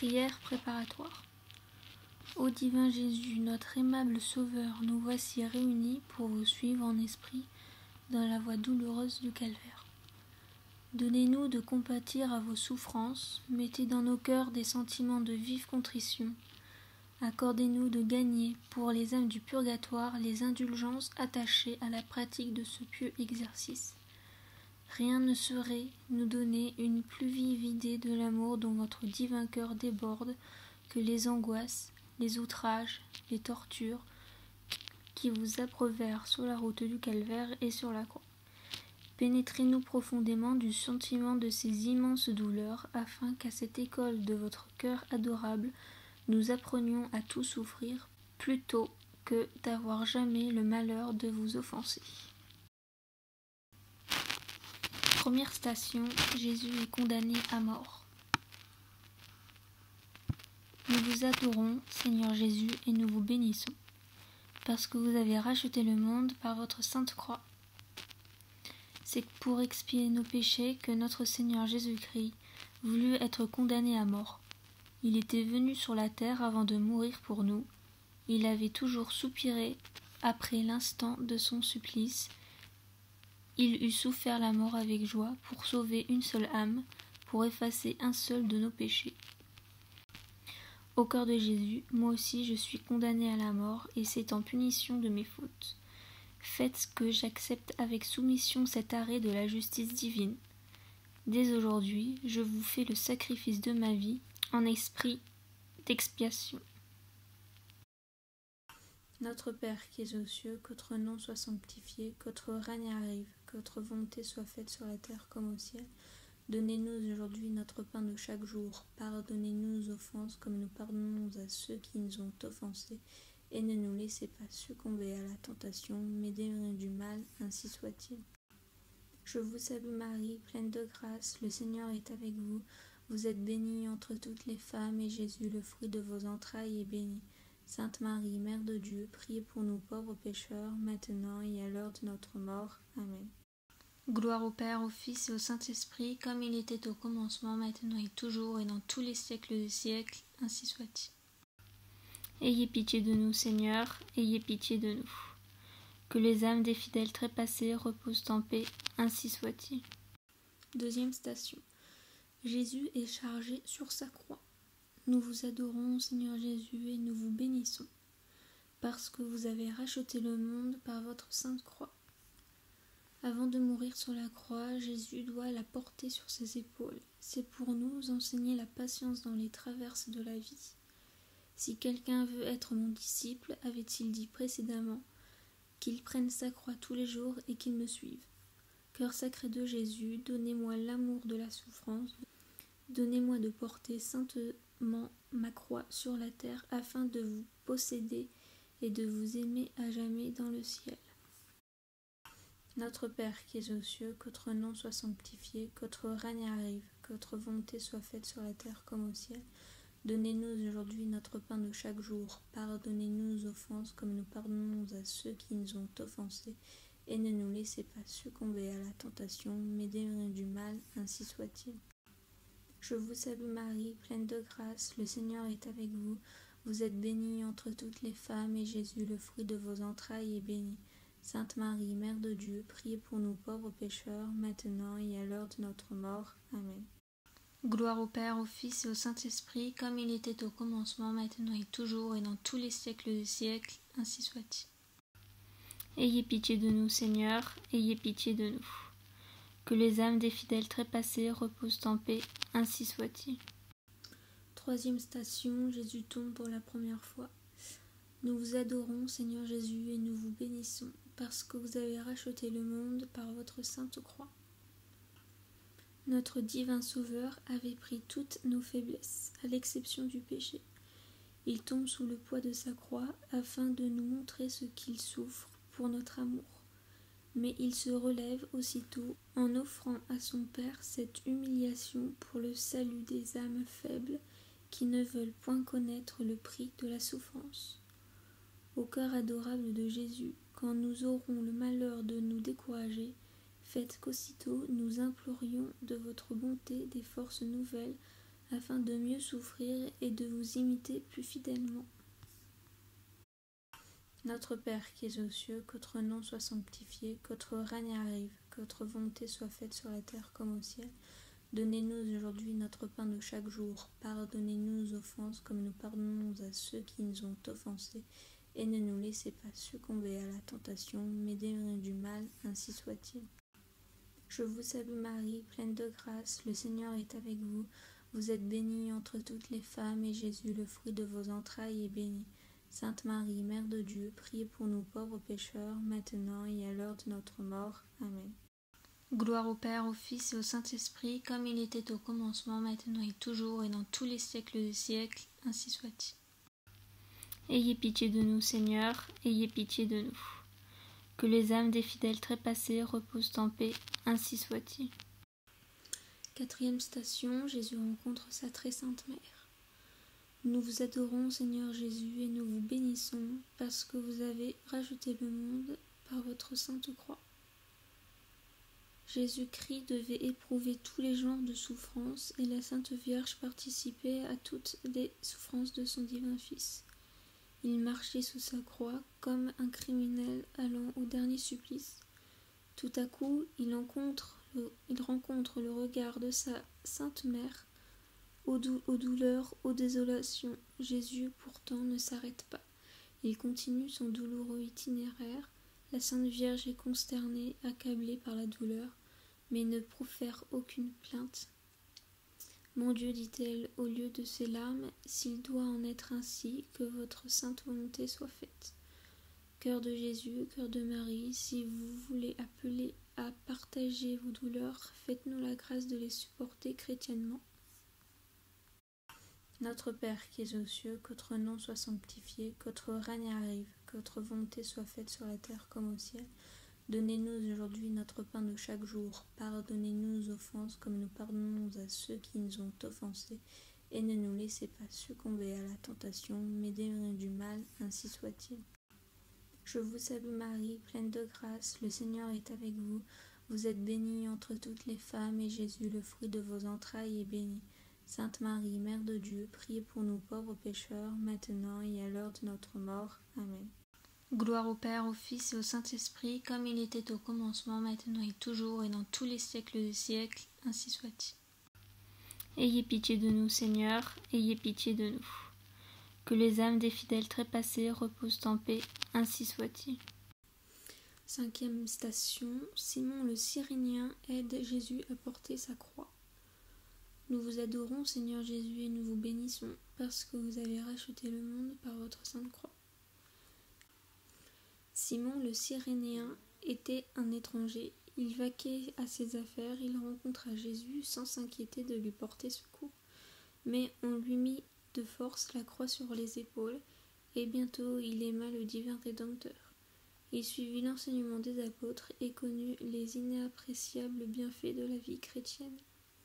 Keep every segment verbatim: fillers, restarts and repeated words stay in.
Prière préparatoire. Ô divin Jésus, notre aimable Sauveur, nous voici réunis pour vous suivre en esprit dans la voie douloureuse du calvaire. Donnez-nous de compatir à vos souffrances, mettez dans nos cœurs des sentiments de vive contrition. Accordez-nous de gagner, pour les âmes du purgatoire, les indulgences attachées à la pratique de ce pieux exercice. Rien ne saurait nous donner une plus vive idée de l'amour dont votre divin cœur déborde que les angoisses, les outrages, les tortures qui vous abreuvèrent sur la route du calvaire et sur la croix. Pénétrez-nous profondément du sentiment de ces immenses douleurs, afin qu'à cette école de votre cœur adorable, nous apprenions à tout souffrir, plutôt que d'avoir jamais le malheur de vous offenser. Première station, Jésus est condamné à mort. Nous vous adorons, Seigneur Jésus, et nous vous bénissons, parce que vous avez racheté le monde par votre sainte croix. C'est pour expier nos péchés que notre Seigneur Jésus-Christ voulut être condamné à mort. Il était venu sur la terre avant de mourir pour nous. Il avait toujours soupiré après l'instant de son supplice. Il eût souffert la mort avec joie pour sauver une seule âme, pour effacer un seul de nos péchés. Au cœur de Jésus, moi aussi je suis condamné à la mort, et c'est en punition de mes fautes. Faites que j'accepte avec soumission cet arrêt de la justice divine. Dès aujourd'hui, je vous fais le sacrifice de ma vie en esprit d'expiation. Notre Père qui es aux cieux, que votre nom soit sanctifié, que votre règne arrive, que votre volonté soit faite sur la terre comme au ciel. Donnez-nous aujourd'hui notre pain de chaque jour. Pardonnez-nous nos offenses comme nous pardonnons à ceux qui nous ont offensés. Et ne nous laissez pas succomber à la tentation, mais délivrez-nous du mal, ainsi soit-il. Je vous salue Marie, pleine de grâce, le Seigneur est avec vous. Vous êtes bénie entre toutes les femmes, et Jésus, le fruit de vos entrailles, est béni. Sainte Marie, Mère de Dieu, priez pour nous pauvres pécheurs, maintenant et à l'heure de notre mort. Amen. Gloire au Père, au Fils et au Saint-Esprit, comme il était au commencement, maintenant et toujours, et dans tous les siècles des siècles, ainsi soit-il. Ayez pitié de nous, Seigneur, ayez pitié de nous. Que les âmes des fidèles trépassés reposent en paix, ainsi soit-il. Deuxième station. Jésus est chargé sur sa croix. Nous vous adorons, Seigneur Jésus, et nous vous bénissons, parce que vous avez racheté le monde par votre sainte croix. Avant de mourir sur la croix, Jésus doit la porter sur ses épaules. C'est pour nous enseigner la patience dans les traverses de la vie. Si quelqu'un veut être mon disciple, avait-il dit précédemment, qu'il prenne sa croix tous les jours et qu'il me suive. Cœur sacré de Jésus, donnez-moi l'amour de la souffrance, donnez-moi de porter saintement ma croix sur la terre afin de vous posséder et de vous aimer à jamais dans le ciel. Notre Père qui es aux cieux, que votre nom soit sanctifié, que votre règne arrive, que votre volonté soit faite sur la terre comme au ciel. Donnez-nous aujourd'hui notre pain de chaque jour. Pardonnez-nous nos offenses comme nous pardonnons à ceux qui nous ont offensés. Et ne nous laissez pas succomber à la tentation, mais délivrez-nous du mal, ainsi soit-il. Je vous salue Marie, pleine de grâce, le Seigneur est avec vous. Vous êtes bénie entre toutes les femmes, et Jésus, le fruit de vos entrailles, est béni. Sainte Marie, Mère de Dieu, priez pour nous pauvres pécheurs, maintenant et à l'heure de notre mort. Amen. Gloire au Père, au Fils et au Saint-Esprit, comme il était au commencement, maintenant et toujours, et dans tous les siècles des siècles, ainsi soit-il. Ayez pitié de nous, Seigneur, ayez pitié de nous. Que les âmes des fidèles trépassés reposent en paix, ainsi soit-il. Troisième station, Jésus tombe pour la première fois. Nous vous adorons, Seigneur Jésus, et nous vous bénissons, parce que vous avez racheté le monde par votre sainte croix. Notre divin Sauveur avait pris toutes nos faiblesses, à l'exception du péché. Il tombe sous le poids de sa croix afin de nous montrer ce qu'il souffre pour notre amour. Mais il se relève aussitôt en offrant à son Père cette humiliation pour le salut des âmes faibles qui ne veulent point connaître le prix de la souffrance. Au cœur adorable de Jésus, quand nous aurons le malheur de nous décourager, faites qu'aussitôt nous implorions de votre bonté des forces nouvelles afin de mieux souffrir et de vous imiter plus fidèlement. Notre Père qui es aux cieux, que votre nom soit sanctifié, que votre règne arrive, que votre volonté soit faite sur la terre comme au ciel. Donnez-nous aujourd'hui notre pain de chaque jour. Pardonnez-nous nos offenses comme nous pardonnons à ceux qui nous ont offensés. Et ne nous laissez pas succomber à la tentation, mais délivrez-nous du mal, ainsi soit-il. Je vous salue Marie, pleine de grâce, le Seigneur est avec vous. Vous êtes bénie entre toutes les femmes, et Jésus, le fruit de vos entrailles, est béni. Sainte Marie, Mère de Dieu, priez pour nous pauvres pécheurs, maintenant et à l'heure de notre mort. Amen. Gloire au Père, au Fils et au Saint-Esprit, comme il était au commencement, maintenant et toujours, et dans tous les siècles des siècles, ainsi soit-il. Ayez pitié de nous, Seigneur, ayez pitié de nous. Que les âmes des fidèles trépassés reposent en paix, ainsi soit-il. Quatrième station, Jésus rencontre sa très sainte mère. Nous vous adorons, Seigneur Jésus, et nous vous bénissons, parce que vous avez racheté le monde par votre sainte croix. Jésus-Christ devait éprouver tous les genres de souffrances, et la Sainte Vierge participait à toutes les souffrances de son divin Fils. Il marchait sous sa croix comme un criminel allant au dernier supplice. Tout à coup, il rencontre le, il rencontre le regard de sa Sainte Mère. Aux, dou- aux douleurs, aux désolations, Jésus pourtant ne s'arrête pas. Il continue son douloureux itinéraire. La Sainte Vierge est consternée, accablée par la douleur, mais ne profère aucune plainte. « Mon Dieu, dit-elle, au lieu de ces larmes, s'il doit en être ainsi, que votre sainte volonté soit faite. Cœur de Jésus, cœur de Marie, si vous voulez appeler à partager vos douleurs, faites-nous la grâce de les supporter chrétiennement. Notre Père qui es aux cieux, que votre nom soit sanctifié, que votre règne arrive, que votre volonté soit faite sur la terre comme au ciel. Donnez-nous aujourd'hui notre pain de chaque jour. Pardonnez-nous nos offenses comme nous pardonnons à ceux qui nous ont offensés. Et ne nous laissez pas succomber à la tentation, mais délivrez-nous du mal, ainsi soit-il. Je vous salue Marie, pleine de grâce, le Seigneur est avec vous. Vous êtes bénie entre toutes les femmes, et Jésus, le fruit de vos entrailles, est béni. Sainte Marie, Mère de Dieu, priez pour nous pauvres pécheurs, maintenant et à l'heure de notre mort. Amen. Gloire au Père, au Fils et au Saint-Esprit, comme il était au commencement, maintenant et toujours, et dans tous les siècles des siècles, ainsi soit-il. Ayez pitié de nous, Seigneur, ayez pitié de nous. Que les âmes des fidèles trépassés reposent en paix, ainsi soit-il. Cinquième station, Simon le Cyrénien aide Jésus à porter sa croix. Nous vous adorons, Seigneur Jésus, et nous vous bénissons, parce que vous avez racheté le monde par votre sainte croix. Simon le Cyrénéen était un étranger. Il vaquait à ses affaires, il rencontra Jésus sans s'inquiéter de lui porter secours. Mais on lui mit de force la croix sur les épaules, et bientôt il aima le divin Rédempteur. Il suivit l'enseignement des apôtres et connut les inappréciables bienfaits de la vie chrétienne.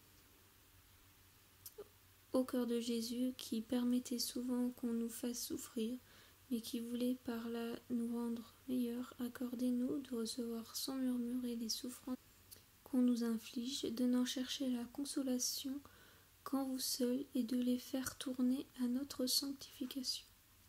Au cœur de Jésus, qui permettait souvent qu'on nous fasse souffrir, mais qui voulait par là nous rendre meilleurs, accordez-nous de recevoir sans murmurer les souffrances qu'on nous inflige, de n'en chercher la consolation qu'en vous seul, et de les faire tourner à notre sanctification.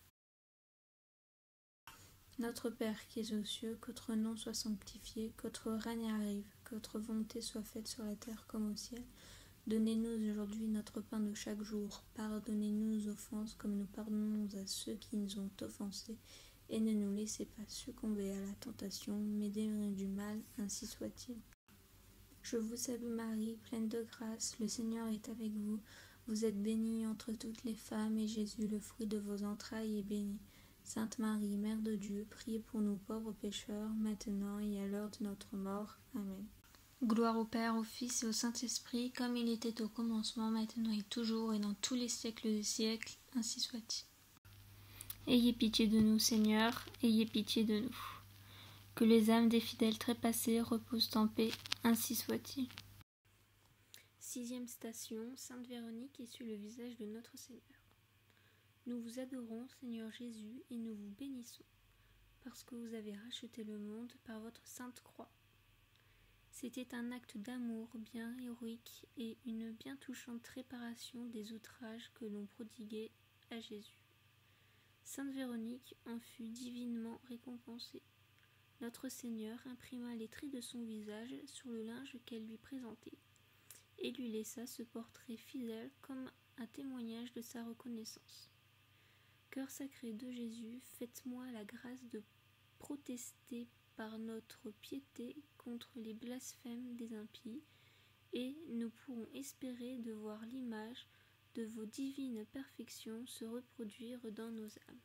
Notre Père qui es aux cieux, que votre nom soit sanctifié, que votre règne arrive, que votre volonté soit faite sur la terre comme au ciel. Donnez-nous aujourd'hui notre pain de chaque jour. Pardonnez-nous nos offenses comme nous pardonnons à ceux qui nous ont offensés. Et ne nous laissez pas succomber à la tentation, mais délivrez-nous du mal, ainsi soit-il. Je vous salue Marie, pleine de grâce, le Seigneur est avec vous. Vous êtes bénie entre toutes les femmes, et Jésus, le fruit de vos entrailles, est béni. Sainte Marie, Mère de Dieu, priez pour nous pauvres pécheurs, maintenant et à l'heure de notre mort. Amen. Gloire au Père, au Fils et au Saint-Esprit, comme il était au commencement, maintenant et toujours, et dans tous les siècles des siècles, ainsi soit-il. Ayez pitié de nous, Seigneur, ayez pitié de nous. Que les âmes des fidèles trépassés reposent en paix, ainsi soit-il. Sixième station, Sainte Véronique essuie le visage de notre Seigneur. Nous vous adorons, Seigneur Jésus, et nous vous bénissons, parce que vous avez racheté le monde par votre sainte croix. C'était un acte d'amour bien héroïque et une bien touchante réparation des outrages que l'on prodiguait à Jésus. Sainte Véronique en fut divinement récompensée. Notre Seigneur imprima les traits de son visage sur le linge qu'elle lui présentait, et lui laissa ce portrait fidèle comme un témoignage de sa reconnaissance. Cœur sacré de Jésus, faites-moi la grâce de protester par notre piété contre les blasphèmes des impies, et nous pourrons espérer de voir l'image de vos divines perfections se reproduire dans nos âmes.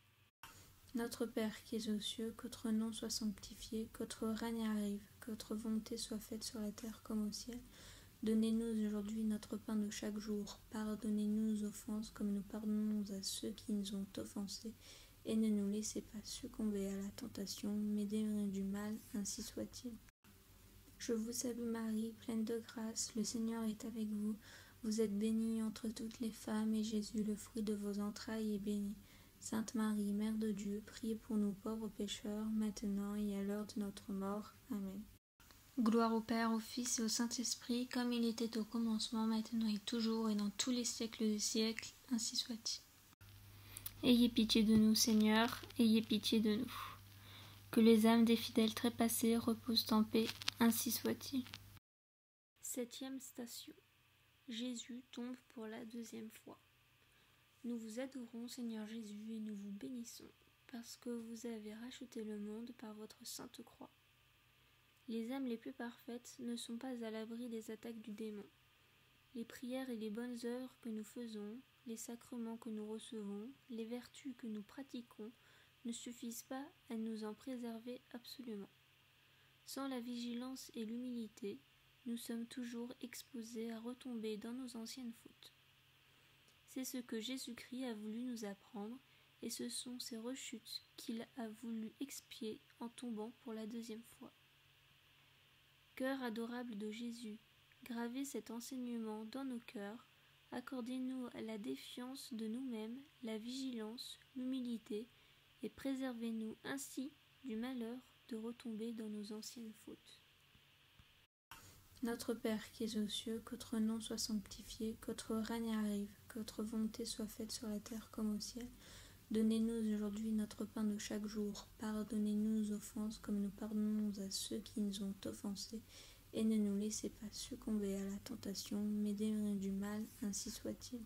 Notre Père qui es aux cieux, que votre nom soit sanctifié, que votre règne arrive, que votre volonté soit faite sur la terre comme au ciel. Donnez-nous aujourd'hui notre pain de chaque jour. Pardonnez-nous nos offenses comme nous pardonnons à ceux qui nous ont offensés. Et ne nous laissez pas succomber à la tentation, mais délivrez-nous du mal, ainsi soit-il. Je vous salue Marie, pleine de grâce, le Seigneur est avec vous. Vous êtes bénie entre toutes les femmes, et Jésus, le fruit de vos entrailles, est béni. Sainte Marie, Mère de Dieu, priez pour nous pauvres pécheurs, maintenant et à l'heure de notre mort. Amen. Gloire au Père, au Fils et au Saint-Esprit, comme il était au commencement, maintenant et toujours, et dans tous les siècles des siècles, ainsi soit-il. Ayez pitié de nous, Seigneur, ayez pitié de nous. Que les âmes des fidèles trépassés reposent en paix, ainsi soit-il. Septième station. Jésus tombe pour la deuxième fois. Nous vous adorons, Seigneur Jésus, et nous vous bénissons, parce que vous avez racheté le monde par votre sainte croix. Les âmes les plus parfaites ne sont pas à l'abri des attaques du démon. Les prières et les bonnes œuvres que nous faisons, les sacrements que nous recevons, les vertus que nous pratiquons, ne suffisent pas à nous en préserver absolument. Sans la vigilance et l'humilité, nous sommes toujours exposés à retomber dans nos anciennes fautes. C'est ce que Jésus-Christ a voulu nous apprendre, et ce sont ces rechutes qu'il a voulu expier en tombant pour la deuxième fois. Cœur adorable de Jésus, gravez cet enseignement dans nos cœurs, accordez-nous la défiance de nous-mêmes, la vigilance, l'humilité, et préservez-nous ainsi du malheur de retomber dans nos anciennes fautes. Notre Père qui es aux cieux, que votre nom soit sanctifié, que votre règne arrive, que votre volonté soit faite sur la terre comme au ciel. Donnez-nous aujourd'hui notre pain de chaque jour. Pardonnez-nous nos offenses comme nous pardonnons à ceux qui nous ont offensés. Et ne nous laissez pas succomber à la tentation, mais délivrez-nous du mal, ainsi soit-il.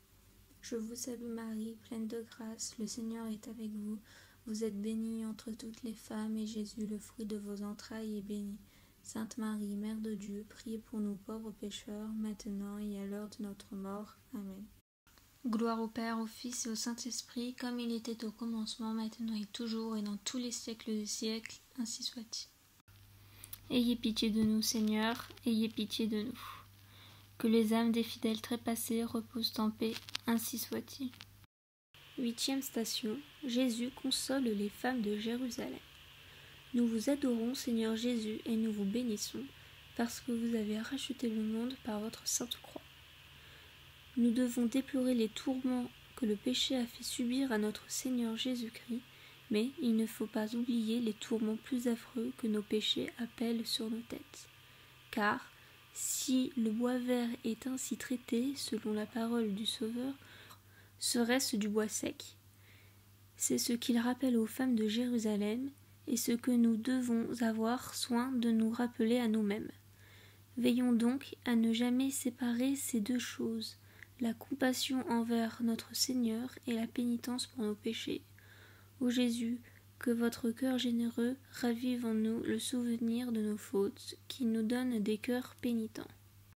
Je vous salue Marie, pleine de grâce, le Seigneur est avec vous. Vous êtes bénie entre toutes les femmes, et Jésus, le fruit de vos entrailles, est béni. Sainte Marie, Mère de Dieu, priez pour nous pauvres pécheurs, maintenant et à l'heure de notre mort. Amen. Gloire au Père, au Fils et au Saint-Esprit, comme il était au commencement, maintenant et toujours, et dans tous les siècles des siècles, ainsi soit-il. Ayez pitié de nous, Seigneur, ayez pitié de nous. Que les âmes des fidèles trépassés reposent en paix, ainsi soit-il. Huitième station. Jésus console les femmes de Jérusalem. Nous vous adorons, Seigneur Jésus, et nous vous bénissons, parce que vous avez racheté le monde par votre sainte croix. Nous devons déplorer les tourments que le péché a fait subir à notre Seigneur Jésus-Christ, mais il ne faut pas oublier les tourments plus affreux que nos péchés appellent sur nos têtes. Car, si le bois vert est ainsi traité, selon la parole du Sauveur, serait-ce du bois sec? C'est ce qu'il rappelle aux femmes de Jérusalem, et ce que nous devons avoir soin de nous rappeler à nous-mêmes. Veillons donc à ne jamais séparer ces deux choses, la compassion envers notre Seigneur et la pénitence pour nos péchés. Ô Jésus, que votre cœur généreux ravive en nous le souvenir de nos fautes, qu'il nous donne des cœurs pénitents.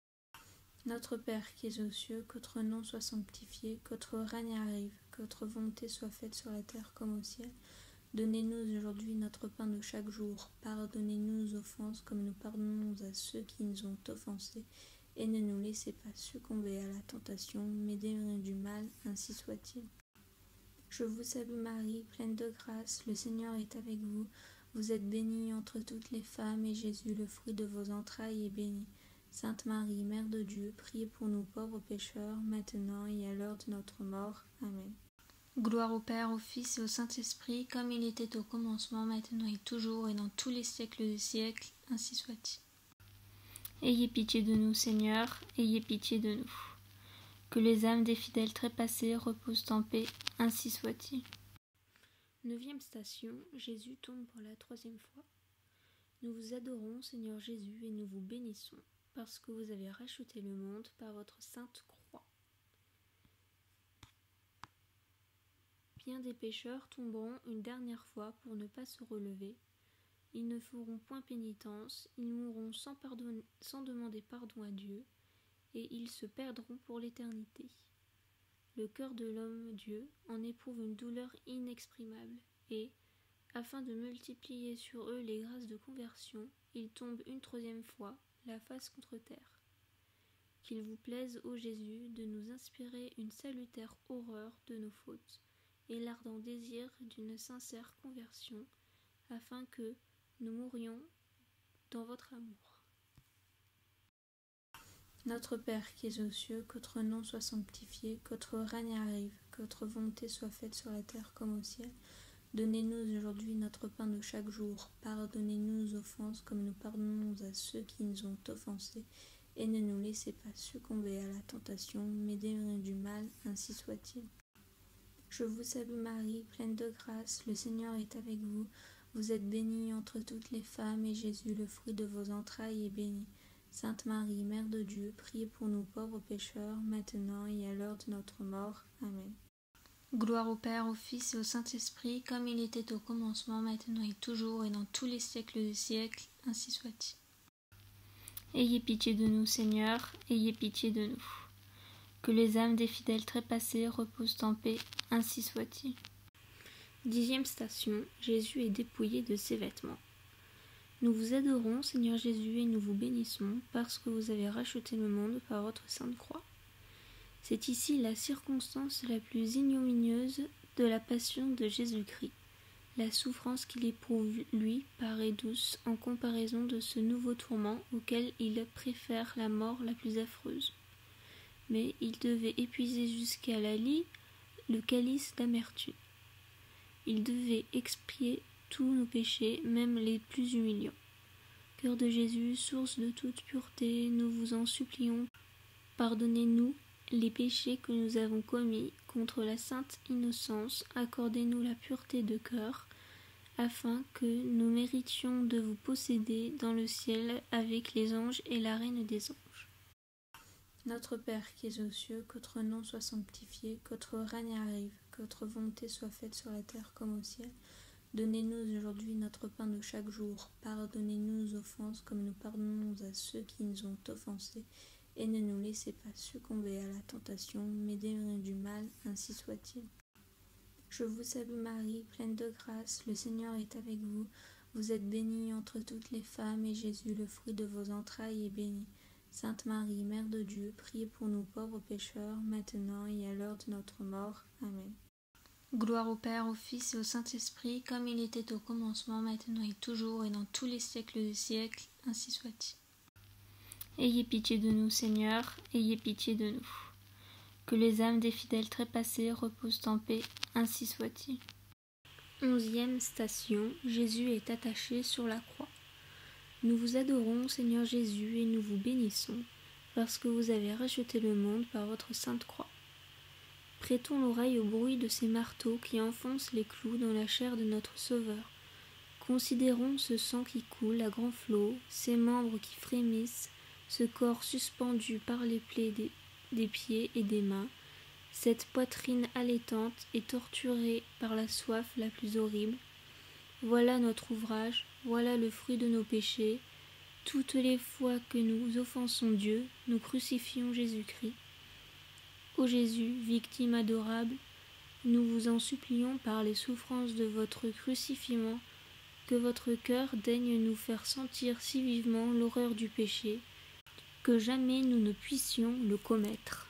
Notre Père qui es aux cieux, que votre nom soit sanctifié, que votre règne arrive, que votre volonté soit faite sur la terre comme au ciel. Donnez-nous aujourd'hui notre pain de chaque jour. Pardonnez-nous nos offenses comme nous pardonnons à ceux qui nous ont offensés. Et ne nous laissez pas succomber à la tentation, mais délivrez-nous du mal, ainsi soit-il. Je vous salue Marie, pleine de grâce, le Seigneur est avec vous. Vous êtes bénie entre toutes les femmes, et Jésus, le fruit de vos entrailles, est béni. Sainte Marie, Mère de Dieu, priez pour nous pauvres pécheurs, maintenant et à l'heure de notre mort. Amen. Gloire au Père, au Fils et au Saint-Esprit, comme il était au commencement, maintenant et toujours, et dans tous les siècles des siècles, ainsi soit-il. Ayez pitié de nous, Seigneur, ayez pitié de nous. Que les âmes des fidèles trépassés reposent en paix, ainsi soit-il. Neuvième station, Jésus tombe pour la troisième fois. Nous vous adorons, Seigneur Jésus, et nous vous bénissons, parce que vous avez racheté le monde par votre sainte croix. Bien des pécheurs tomberont une dernière fois pour ne pas se relever. Ils ne feront point pénitence, ils mourront sans, pardon, sans demander pardon à Dieu, et ils se perdront pour l'éternité. Le cœur de l'homme-Dieu en éprouve une douleur inexprimable, et, afin de multiplier sur eux les grâces de conversion, ils tombent une troisième fois, la face contre terre. Qu'il vous plaise, ô Jésus, de nous inspirer une salutaire horreur de nos fautes, et l'ardent désir d'une sincère conversion, afin que nous mourions dans votre amour. Notre Père qui es aux cieux, que votre nom soit sanctifié, que votre règne arrive, que votre volonté soit faite sur la terre comme au ciel. Donnez-nous aujourd'hui notre pain de chaque jour. Pardonnez-nous nos offenses comme nous pardonnons à ceux qui nous ont offensés. Et ne nous laissez pas succomber à la tentation, mais délivrez-nous du mal, ainsi soit-il. Je vous salue Marie, pleine de grâce, le Seigneur est avec vous. Vous êtes bénie entre toutes les femmes, et Jésus, le fruit de vos entrailles, est béni. Sainte Marie, Mère de Dieu, priez pour nous pauvres pécheurs, maintenant et à l'heure de notre mort. Amen. Gloire au Père, au Fils et au Saint-Esprit, comme il était au commencement, maintenant et toujours, et dans tous les siècles des siècles, ainsi soit-il. Ayez pitié de nous, Seigneur, ayez pitié de nous. Que les âmes des fidèles trépassés reposent en paix, ainsi soit-il. Dixième station, Jésus est dépouillé de ses vêtements. Nous vous adorons, Seigneur Jésus, et nous vous bénissons, parce que vous avez racheté le monde par votre sainte croix. C'est ici la circonstance la plus ignominieuse de la passion de Jésus-Christ. La souffrance qu'il éprouve, lui, paraît douce en comparaison de ce nouveau tourment auquel il préfère la mort la plus affreuse. Mais il devait épuiser jusqu'à la lie le calice d'amertume. Il devait expier tous nos péchés, même les plus humiliants. Cœur de Jésus, source de toute pureté, nous vous en supplions, pardonnez-nous les péchés que nous avons commis contre la sainte innocence, accordez-nous la pureté de cœur, afin que nous méritions de vous posséder dans le ciel avec les anges et la reine des anges. Notre Père qui es aux cieux, que votre nom soit sanctifié, que votre règne arrive, que votre volonté soit faite sur la terre comme au ciel. Donnez-nous aujourd'hui notre pain de chaque jour. Pardonnez-nous nos offenses comme nous pardonnons à ceux qui nous ont offensés. Et ne nous laissez pas succomber à la tentation, mais délivrez-nous du mal, ainsi soit-il. Je vous salue Marie, pleine de grâce, le Seigneur est avec vous. Vous êtes bénie entre toutes les femmes, et Jésus, le fruit de vos entrailles, est béni. Sainte Marie, Mère de Dieu, priez pour nous pauvres pécheurs, maintenant et à l'heure de notre mort. Amen. Gloire au Père, au Fils et au Saint-Esprit, comme il était au commencement, maintenant et toujours, et dans tous les siècles des siècles, ainsi soit-il. Ayez pitié de nous, Seigneur, ayez pitié de nous. Que les âmes des fidèles trépassés reposent en paix, ainsi soit-il. Onzième station, Jésus est attaché sur la croix. Nous vous adorons, Seigneur Jésus, et nous vous bénissons, parce que vous avez racheté le monde par votre sainte croix. Prêtons l'oreille au bruit de ces marteaux qui enfoncent les clous dans la chair de notre Sauveur. Considérons ce sang qui coule à grands flots, ces membres qui frémissent, ce corps suspendu par les plaies des, des pieds et des mains, cette poitrine allaitante et torturée par la soif la plus horrible. Voilà notre ouvrage, voilà le fruit de nos péchés. Toutes les fois que nous offensons Dieu, nous crucifions Jésus-Christ. Ô Jésus, victime adorable, nous vous en supplions par les souffrances de votre crucifixion, que votre cœur daigne nous faire sentir si vivement l'horreur du péché, que jamais nous ne puissions le commettre.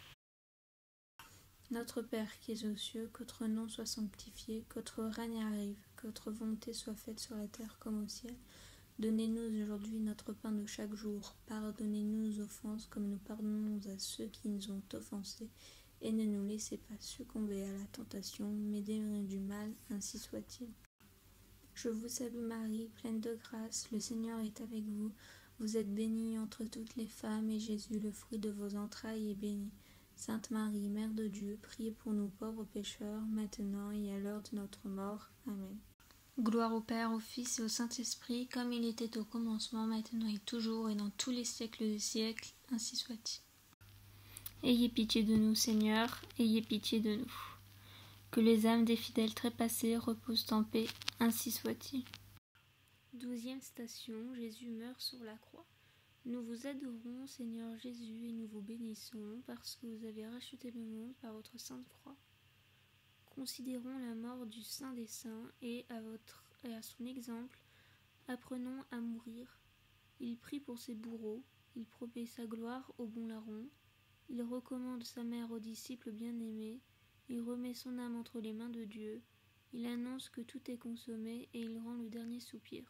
Notre Père qui es aux cieux, que votre nom soit sanctifié, que votre règne arrive, que votre volonté soit faite sur la terre comme au ciel. Donnez-nous aujourd'hui notre pain de chaque jour. Pardonnez-nous nos offenses comme nous pardonnons à ceux qui nous ont offensés. Et ne nous laissez pas succomber à la tentation, mais délivrez-nous du mal, ainsi soit-il. Je vous salue Marie, pleine de grâce, le Seigneur est avec vous. Vous êtes bénie entre toutes les femmes, et Jésus, le fruit de vos entrailles, est béni. Sainte Marie, Mère de Dieu, priez pour nous pauvres pécheurs, maintenant et à l'heure de notre mort. Amen. Gloire au Père, au Fils et au Saint-Esprit, comme il était au commencement, maintenant et toujours, et dans tous les siècles des siècles, ainsi soit-il. Ayez pitié de nous, Seigneur, ayez pitié de nous. Que les âmes des fidèles trépassés reposent en paix, ainsi soit-il. Douzième station, Jésus meurt sur la croix. Nous vous adorons, Seigneur Jésus, et nous vous bénissons, parce que vous avez racheté le monde par votre sainte croix. Considérons la mort du Saint des Saints, et à, votre, et à son exemple, apprenons à mourir. Il prie pour ses bourreaux, il promet sa gloire au bon larron, il recommande sa mère aux disciples bien-aimés, il remet son âme entre les mains de Dieu, il annonce que tout est consommé, et il rend le dernier soupir.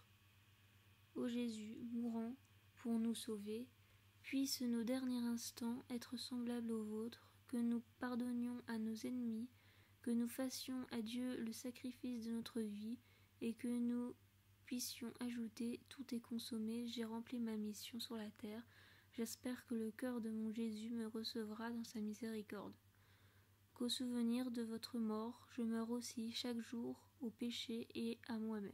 Ô Jésus, mourant pour nous sauver, puissent nos derniers instants être semblables aux vôtres, que nous pardonnions à nos ennemis, que nous fassions à Dieu le sacrifice de notre vie, et que nous puissions ajouter « Tout est consommé, j'ai rempli ma mission sur la terre, j'espère que le cœur de mon Jésus me recevra dans sa miséricorde. Qu'au souvenir de votre mort, je meurs aussi chaque jour au péché et à moi-même.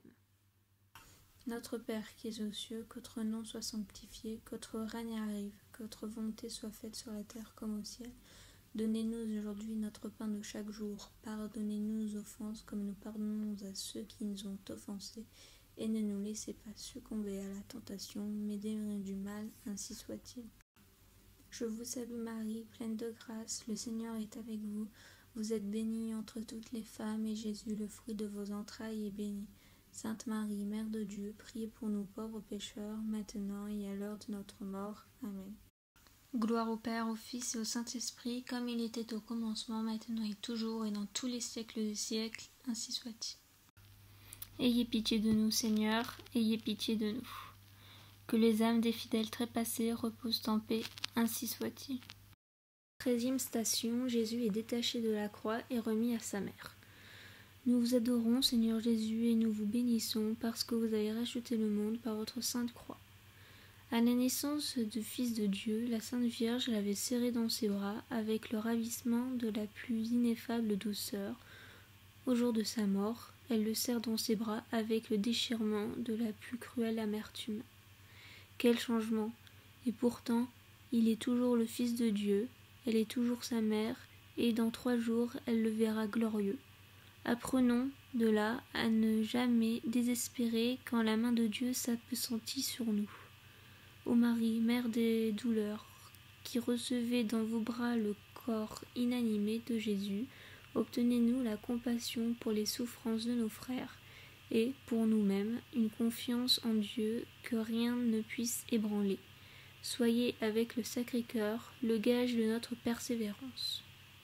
Notre Père qui es aux cieux, que votre nom soit sanctifié, que votre règne arrive, que votre volonté soit faite sur la terre comme au ciel. Donnez-nous aujourd'hui notre pain de chaque jour. Pardonnez-nous nos offenses comme nous pardonnons à ceux qui nous ont offensés. Et ne nous laissez pas succomber à la tentation, mais délivrez-nous du mal, ainsi soit-il. Je vous salue Marie, pleine de grâce, le Seigneur est avec vous. Vous êtes bénie entre toutes les femmes, et Jésus, le fruit de vos entrailles, est béni. Sainte Marie, Mère de Dieu, priez pour nous pauvres pécheurs, maintenant et à l'heure de notre mort. Amen. Gloire au Père, au Fils et au Saint-Esprit, comme il était au commencement, maintenant et toujours, et dans tous les siècles des siècles, ainsi soit-il. Ayez pitié de nous, Seigneur, ayez pitié de nous. Que les âmes des fidèles trépassés reposent en paix, ainsi soit-il. Treizième station, Jésus est détaché de la croix et remis à sa mère. Nous vous adorons, Seigneur Jésus, et nous vous bénissons, parce que vous avez racheté le monde par votre sainte croix. À la naissance du Fils de Dieu, la Sainte Vierge l'avait serré dans ses bras, avec le ravissement de la plus ineffable douceur. Au jour de sa mort, elle le serre dans ses bras avec le déchirement de la plus cruelle amertume. Quel changement! Et pourtant, il est toujours le Fils de Dieu, elle est toujours sa mère, et dans trois jours, elle le verra glorieux. Apprenons de là à ne jamais désespérer quand la main de Dieu s'appesantit sur nous. Ô Marie, mère des douleurs, qui recevez dans vos bras le corps inanimé de Jésus, obtenez-nous la compassion pour les souffrances de nos frères, et, pour nous-mêmes, une confiance en Dieu que rien ne puisse ébranler. Soyez avec le Sacré-Cœur le gage de notre persévérance.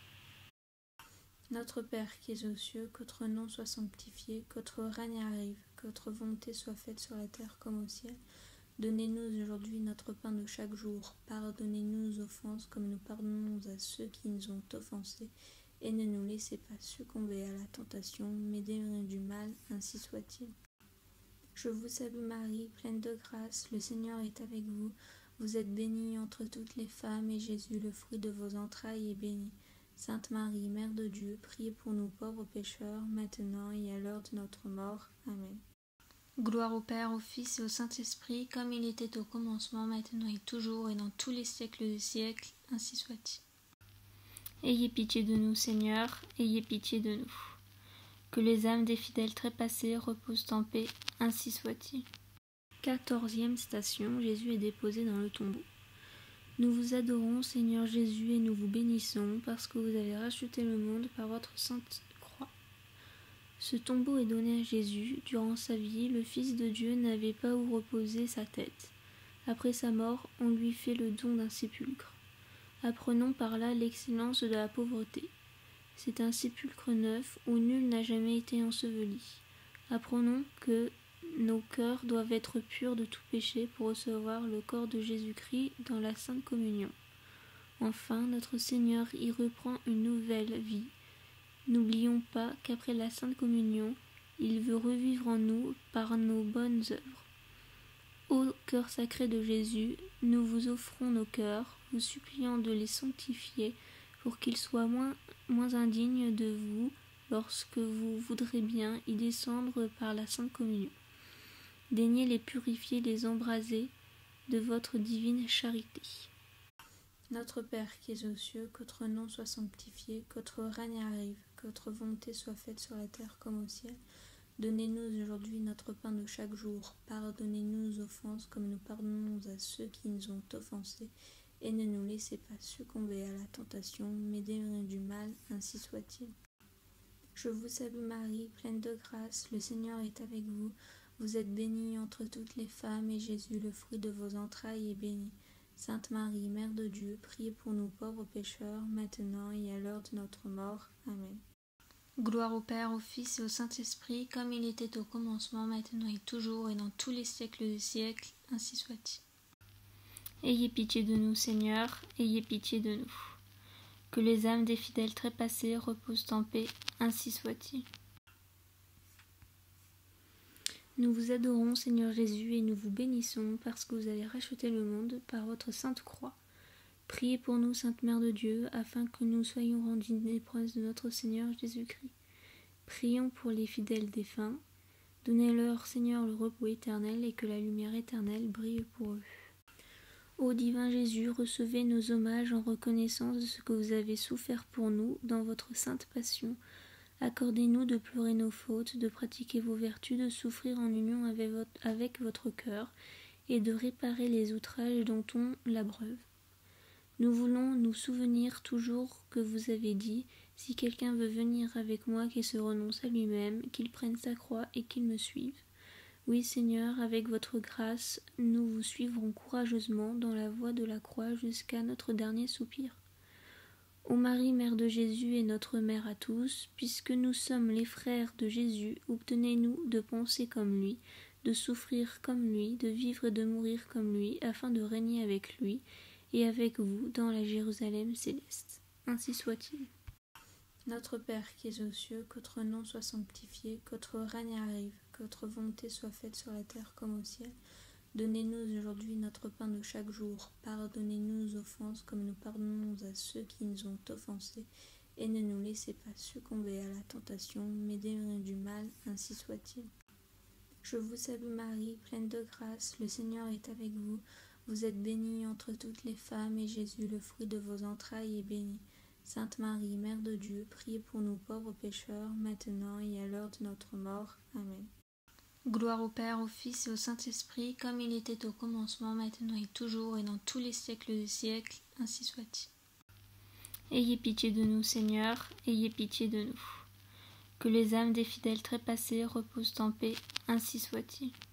Notre Père qui es aux cieux, que votre nom soit sanctifié, que votre règne arrive, que votre volonté soit faite sur la terre comme au ciel. Donnez-nous aujourd'hui notre pain de chaque jour. Pardonnez-nous nos offenses comme nous pardonnons à ceux qui nous ont offensés. Et ne nous laissez pas succomber à la tentation, mais délivrez-nous du mal, ainsi soit-il. Je vous salue Marie, pleine de grâce, le Seigneur est avec vous. Vous êtes bénie entre toutes les femmes, et Jésus, le fruit de vos entrailles, est béni. Sainte Marie, Mère de Dieu, priez pour nous pauvres pécheurs, maintenant et à l'heure de notre mort. Amen. Gloire au Père, au Fils et au Saint-Esprit, comme il était au commencement, maintenant et toujours, et dans tous les siècles des siècles, ainsi soit-il. Ayez pitié de nous, Seigneur, ayez pitié de nous. Que les âmes des fidèles trépassés reposent en paix, ainsi soit-il. Quatorzième station, Jésus est déposé dans le tombeau. Nous vous adorons, Seigneur Jésus, et nous vous bénissons, parce que vous avez racheté le monde par votre sainte croix. Ce tombeau est donné à Jésus. Durant sa vie, le Fils de Dieu n'avait pas où reposer sa tête. Après sa mort, on lui fait le don d'un sépulcre. Apprenons par là l'excellence de la pauvreté. C'est un sépulcre neuf où nul n'a jamais été enseveli. Apprenons que nos cœurs doivent être purs de tout péché pour recevoir le corps de Jésus-Christ dans la Sainte Communion. Enfin, notre Seigneur y reprend une nouvelle vie. N'oublions pas qu'après la Sainte Communion, il veut revivre en nous par nos bonnes œuvres. Ô cœur sacré de Jésus, nous vous offrons nos cœurs, vous suppliant de les sanctifier pour qu'ils soient moins, moins indignes de vous lorsque vous voudrez bien y descendre par la Sainte Communion. Daignez les purifier, les embraser de votre divine charité. Notre Père qui es aux cieux, que votre nom soit sanctifié, que votre règne arrive, que votre volonté soit faite sur la terre comme au ciel. Donnez-nous aujourd'hui notre pain de chaque jour. Pardonnez-nous nos offenses comme nous pardonnons à ceux qui nous ont offensés. Et ne nous laissez pas succomber à la tentation, mais délivrez-nous du mal, ainsi soit-il. Je vous salue Marie, pleine de grâce, le Seigneur est avec vous. Vous êtes bénie entre toutes les femmes, et Jésus, le fruit de vos entrailles, est béni. Sainte Marie, Mère de Dieu, priez pour nous pauvres pécheurs, maintenant et à l'heure de notre mort. Amen. Gloire au Père, au Fils et au Saint-Esprit, comme il était au commencement, maintenant et toujours, et dans tous les siècles des siècles, ainsi soit-il. Ayez pitié de nous, Seigneur, ayez pitié de nous. Que les âmes des fidèles trépassés reposent en paix, ainsi soit-il. Nous vous adorons, Seigneur Jésus, et nous vous bénissons, parce que vous avez racheté le monde par votre sainte croix. Priez pour nous, Sainte Mère de Dieu, afin que nous soyons rendus des promesses de notre Seigneur Jésus-Christ. Prions pour les fidèles défunts. Donnez-leur, Seigneur, le repos éternel, et que la lumière éternelle brille pour eux. Ô divin Jésus, recevez nos hommages en reconnaissance de ce que vous avez souffert pour nous dans votre sainte passion. Accordez-nous de pleurer nos fautes, de pratiquer vos vertus, de souffrir en union avec votre, avec votre cœur, et de réparer les outrages dont on l'abreuve. Nous voulons nous souvenir toujours que vous avez dit « Si quelqu'un veut venir avec moi, qu'il se renonce à lui-même, qu'il prenne sa croix et qu'il me suive. » Oui, Seigneur, avec votre grâce, nous vous suivrons courageusement dans la voie de la croix jusqu'à notre dernier soupir. Ô Marie, Mère de Jésus et notre Mère à tous, puisque nous sommes les frères de Jésus, obtenez-nous de penser comme lui, de souffrir comme lui, de vivre et de mourir comme lui, afin de régner avec lui et avec vous dans la Jérusalem céleste. Ainsi soit-il. Notre Père qui es aux cieux, que votre nom soit sanctifié, que votre règne arrive, que votre volonté soit faite sur la terre comme au ciel. Donnez-nous aujourd'hui notre pain de chaque jour. Pardonnez-nous nos offenses comme nous pardonnons à ceux qui nous ont offensés. Et ne nous laissez pas succomber à la tentation, mais délivrez-nous du mal, ainsi soit-il. Je vous salue Marie, pleine de grâce, le Seigneur est avec vous. Vous êtes bénie entre toutes les femmes, et Jésus, le fruit de vos entrailles, est béni. Sainte Marie, Mère de Dieu, priez pour nous pauvres pécheurs, maintenant et à l'heure de notre mort. Amen. Gloire au Père, au Fils et au Saint-Esprit, comme il était au commencement, maintenant et toujours, et dans tous les siècles des siècles, ainsi soit-il. Ayez pitié de nous, Seigneur, ayez pitié de nous. Que les âmes des fidèles trépassés reposent en paix, ainsi soit-il.